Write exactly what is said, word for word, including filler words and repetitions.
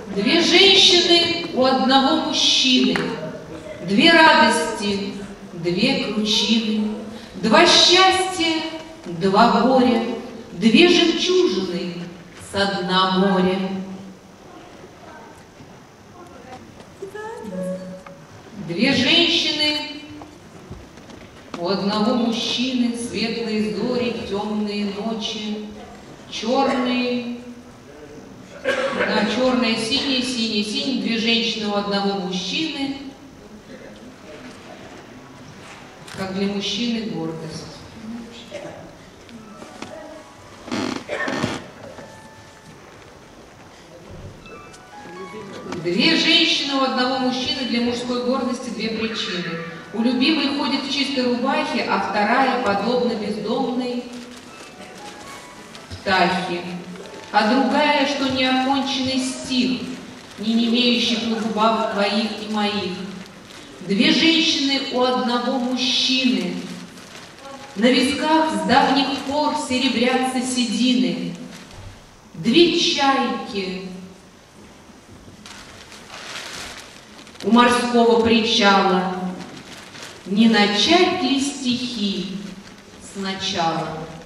Две женщины у одного мужчины, две радости, две кручины, два счастья, два горя, две жемчужины со дна моря. Две женщины у одного мужчины, светлые зори, темные ночи, черные, да, черные, синие, синие, синие, две женщины у одного мужчины, как для мужчины гордость. Две женщины у одного мужчины, для мужской гордости две причины. У любимой ходит в чистой рубахе, а вторая подобна бездомной птахе. А другая, что неоконченный стих, не имеющих на губах твоих и моих. Две женщины у одного мужчины, на висках с давних пор серебрятся седины. Две чайки у морского причала, не начать ли стихи сначала?